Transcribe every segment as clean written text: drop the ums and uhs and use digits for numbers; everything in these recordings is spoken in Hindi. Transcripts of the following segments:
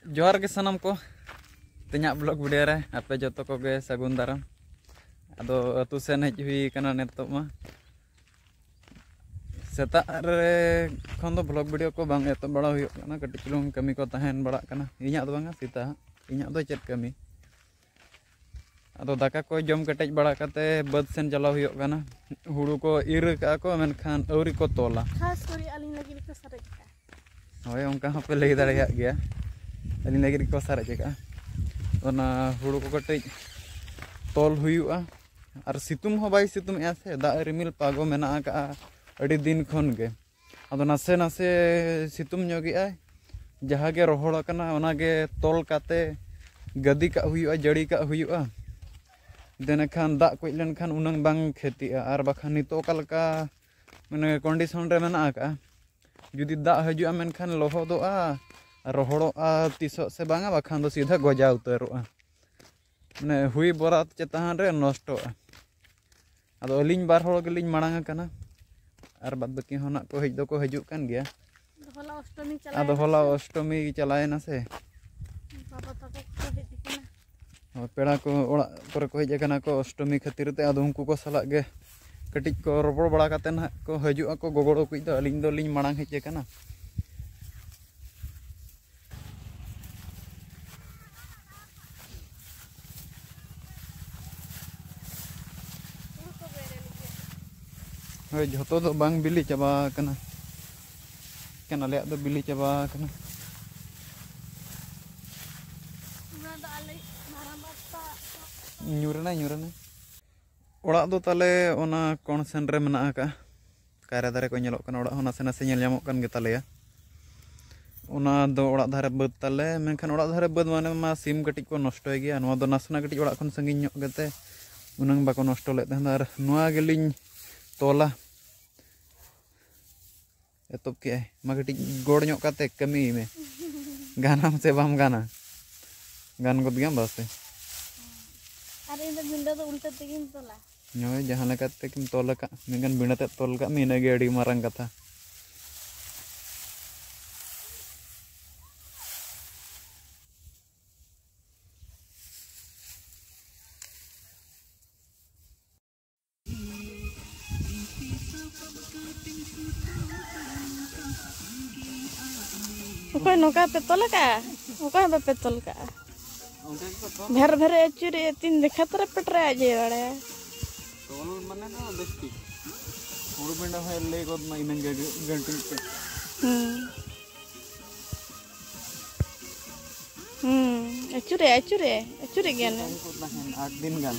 जोहार के सनम को तेना ब्लॉग वीडियो रे आपे जो को गे सगुन दाराम अदो अतु सेन हज हुई कना नेतो मा सेता रे खन दो ब्लॉग वीडियो को बांग एतो बड़ा हुई कना कटि चुलुंग कमी को तहन बड़ा कना इñा दो बांगा सीता इñा दो चेत कमी अदो दाका को जम कटेज बड़ा कते बद सेन चला हुई कना हुड़ू को इर का को मेनखान औरी को तोला खास करी अलिन लगी को सारे होय उनका पे लई दाड़िया गया अलिन लगी को सारे जगह ओना हुड़ू को कटेज तोल हुआ और सितुम हो बाई सितुम ऐसे दा रिमिल पागो मेना का अड़ी दिन खन गे अदो नासे नासे सितुम ñoगी आय जहाँ गे रोहड़ कना ओना गे तोल काते गदी का हुआ जड़ी का हुआ देने खान दा को लेन खान उनंग बांग खेतीआ और बाखान नितो का माने कंडीशन रे मेना का जुदी दा हजुआ मेनखान लोहदोआ रोहड़ोआ तीसो से बांगा बाखान दो सीधा गजा उतरोआ माने हुई बरात चेतान रे नष्टोआ अदो अलिन बार होड़ गेलिन मांग कना और बाद बाकी होना को हज दो को हजू कान गया अदो होला अष्टमी चलायना से बाबा तको को हेज दिकना पेड़ा को ओड़ा पर को हेजना को अष्टमी खातिर ते अदो उनको को सला गे कटिज को रोबड़ बड़ा काते ना को हजू को गोगड़ो कुछ दो अलिन दो लिन मांग हेज कना जो दो बांग बिली चाबा कना केन आले दो बिली चाबा कना ᱧᱩᱨᱮᱱᱟ ओड़ा दो ताले ओना कोन सेन रे मेना का कायरा दारे को ñeloक कना ओड़ा होना से नासे ñel ñamok kan गे तालेया ओना दो ओड़ा धारे बद ताले मेनखान ओड़ा धारे बद माने मा सिम कटिज को नष्टय गया नोआ दो नासना कटिज ओड़ा खन संगिñ ñok गते उनंग बाको नष्ट ले तहनार नोआ गेलिñ तोला एतब के मा कटिज गोड़ ñok काते कमी में गाना से बाम गाना गान गद गया बस अरे इन बिंडा तो उल्टा तेगिन तोला नोय जहां लेकाते किम तोल का मेगन बिनाते तोल का मीना गे अड़ी मारंग कथा ओके नोका पे तोला का ओका पे तोल का भेर भेर चुरी तीन देखा तरह पेटरे आजे वाले तोल माने ना बेस्टी हुड़ बिंडा है ले गोद मा इनंग गंटी पे अचुरे गन 8 दिन गन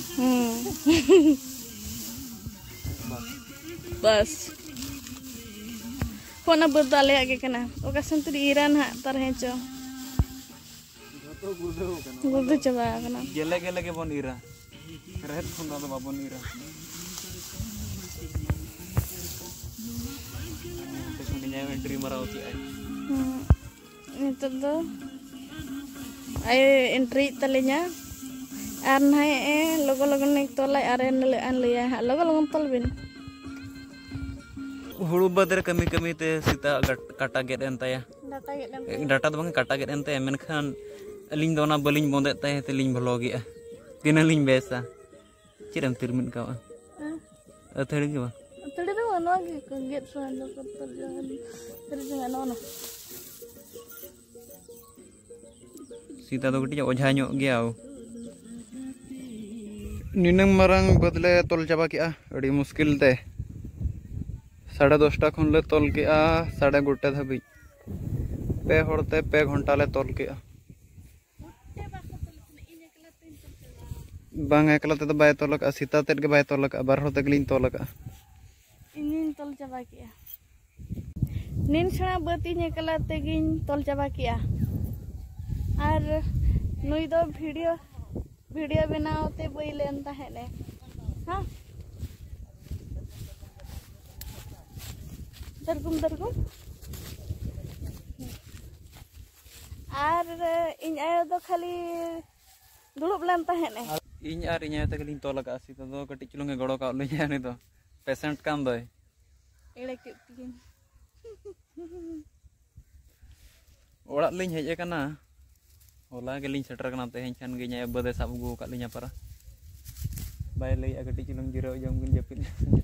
बस कोना बदले आगे कना ओका संतरी ईरान हा तरह चो तो गुदो चबा कना गेले गेले के बन इरा रहत खुंदा तो बाबन इरा ते कुनिया एंट्री मरावती आई नितो दो आय एंट्री तलेnya आर नाय लोगो लोगो ने तोला आरे नले आन लिया लोगो लोगो तोल बिन हुड़ू बदर कमी कमी ते सीता काटा गेट एंताया डाटा तो बंग काटा गेट एंताया मेनखान अलिंग दोना बलिंग बोंदे ताय तेलिंग भलोगिया तिनालिंग बेसा चिरम तिरमिन का अथड़ी के बा अथड़ी दो नो गेट सोन दो कर तर जंगा नो सीता तो कटी ओझा ñok गया निनंग मारंग बदले तोल चाबा किया अड़ी मुश्किल ते 10:30 खन ले तोल किया 1:30 धाबी पे होड़ते पे घंटा ले तोल किया बांग एकला ते बाय तोलक सीता तेट के बाय तोलक बार होते गलिन तोलक इनिन तोल चाबा किया निन छणा बती एकला तेगिन तोल चाबा किया और नुई दो वीडियो बनावते बई लेन ताहेने हां दरगुम और इन आयो दो खाली दुड़ुब लेन ताहेने इन आर इन आयो तगलिन तोलक सीता दो कटि चुलुंगे गड़ो का लइया नि दो पेशेंट कान दोय एड़े के ओड़ा लिंग हेज कना होला गेलिंग सेटर कना तेहें खान गे nya बदे साब गु का लिnya para बाय लई कटी चुलुंग जिरो जम गुन जपित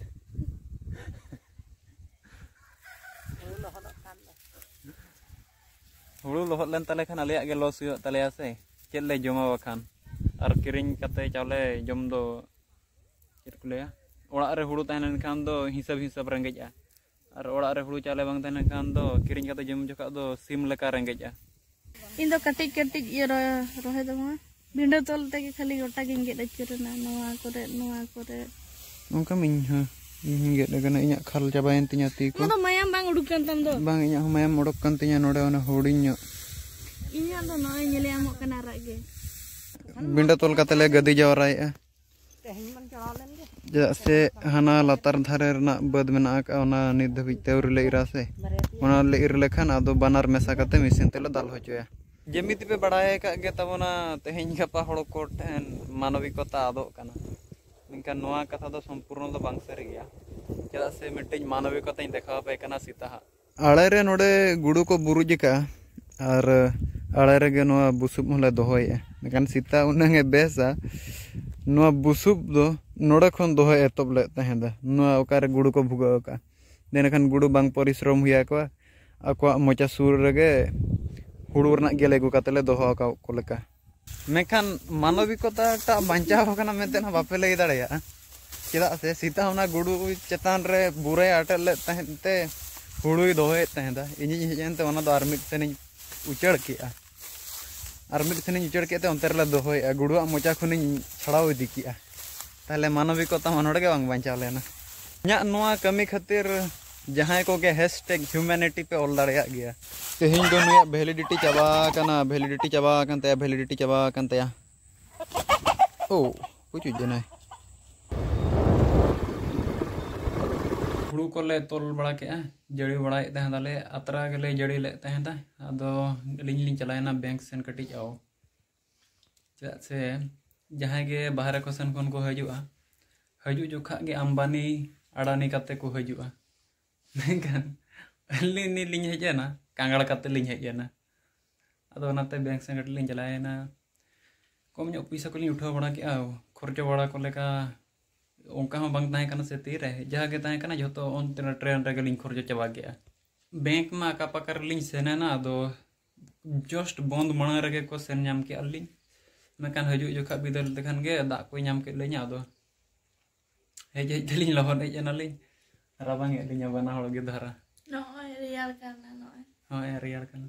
हुड़ू लोहत लेन ताले खान आलेया गे लॉस हुयो तालेया से चेद ले जमा बखान और किरिंग कते चावले जम दो चेद को लेया ओड़ा रे हुड़ू तहन खान दो हिसाब हिसाब रेंगेजा और ओड़ा रे हुड़ू चाले बांग तहन खान दो किरिंग कते जम जोखा दो सिम लेका रेंगेजा इन दो कटिज कटिज ये रोहे दो मा भिंडो तोल तक खाली गोटा गिन गेट अचुरना नोवा करे उनका मिन हां इन गेट लगना इnya खाल चाबायन तिnya ती को तो मायाम बांग उडुकन तम दो बांग इnya मायाम उडुक kan tinya नोडे ओना हुडिन्यो इnya दो नय नेले आमो कना रागे बिंडा तोल कते ले गदी जवराया से हाना लातार धारे रना बद मेना का ओना नित धबि तेउर ले इरा से ओना ले इर लेखान आदो बानार मेसा कते मिसिन तेले दाल होचोया जेमिति पे बड़ाय का गे तबोना तेहें गपा हड़ को ठेन मानविकता आदो काना मेनखान नोआ कथा दो संपूर्ण दो बांग सरी गया चेदा से मिटिज मानविकता देखा पे काना सीता आड़े रे नोडे गुडू को बुरु जिका और आड़े रे गे नोआ बुसुब होले दोहोय मेनखान सीता उनंगे बेसा नोआ बुसुब दो नोडे खन दोहोय एतब ले तहेंदा नोआ ओकारे गुडू को भुगा का देनखान गुडू बांग परिश्रम हुया को आको मोचा सुर रेगे हुड़ू रना गेले गु कतले दोहो का को लेका मेखान मानविकता टा बांचाव कना मेते ना बापे लई दाड़या चेदा से सीता होना गुडू चेतान रे बुरे आटे ले तहते हुड़ू दोहे तहेंदा इनि हेजनते ओना दो आरमिट सेनि उचड़ किया आरमिट सेनि उचड़ केते अंतर ले दोहे गुडू मोचा खुनि छड़ाव इदी किया ताले मानविकता मनोड़ के बांग बांचाव लेना न्या नोआ कमी खातिर जहां को के #humanity पे ऑल दाड़या गया तेहिं दो नुया वैलिडिटी चाबा कानते ओ कुछ जना हुड़ू को ले तोल बड़ा के जड़ी बड़ाए तहदाले अतरा गेले जड़ी ले तहदा आदो लिंग चलायना बैंक सेन कटिज आओ चेदा से जहां गे बाहर को सेन कोन को हजू जोखा गे अंबानी अडानी काते को हजुआ मेनखान अलिनी लिंग हेजना कांगड़ काते लिंग हेजना अदो नाते बैंक से कट लिंग चलायना कम जो पैसा को लिंग उठाव बड़ा के खर्चो बड़ा को लेका उनका हम बांग ताहे कना से तीरे जहां के ताहे कना जतो ऑन ट्रेन रे लिंग खर्चो चबा गया बैंक में का पकर लिंग सेना ना अदो जस्ट बंद मणा रे को सेन नाम के अलिंग मेनखान हजू जोखा बिदल देखन गे दा को नाम के ले냐 अदो हेज हेजलिंग लहन हेजना लिंग राबांग लिंग बना हड़ गे धारा नय रियल करना नय हां रियल करना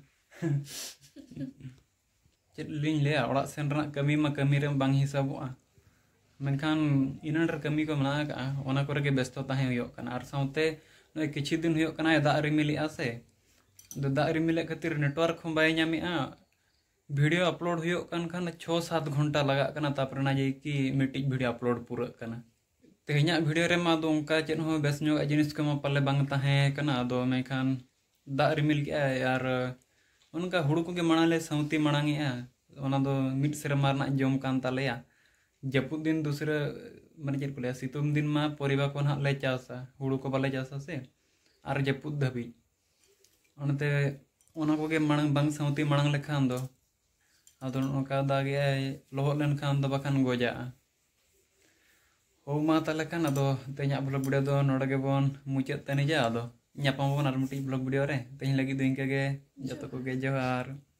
चेद लिंग ले ओड़ा सेन रना कमी मा कमी रे बांग हिसाबोआ मेनखान इनन रे कमी को मना का ओना करे के व्यस्त ताहे हुयो कना आर साउते नय किछि दिन हुयो कना दा रिमिली आसे दा रिमिले खातिर नेटवर्क हम बाय ᱧᱟᱢᱮᱜᱼᱟ वीडियो अपलोड हुयो कन खान 6-7 घंटा लगा कना तापर ना जे कि मिटिज वीडियो अपलोड पूरा कना तेहኛ वीडियो रे मा दो उनका चेन हो बेस ᱧᱚᱜ जिनिस को मा पल्ले बांग ताहे कना दो मेखान दा रिमिल के यार उनका हुड़ू को के मणाले सौती मणांगेआ ओना दो मिड सेरमा रना जम कान तालेया जपुद दिन दूसरे माने चेद को ले सितुम दिन मा परिबा को ना ले चासा हुड़ू को बाले चासा से आर जपुद धबी ओनते ओना को के मणांग बांग सौती मणांग लेखान दो आदो नोका दागे लोहत लेन खान दो बखान गोजा हो मा ताले खान आदो तेኛ ब्लॉग वीडियो दो नोडे के बोन मुचाद तने जा आदो ᱧᱟᱯᱟᱢ ᱵᱚᱱ ᱟᱨ ᱢᱤᱫᱴᱤᱡ ब्लॉग वीडियो रे तेñ लगी दो इनके गे जतो को गे जोहार।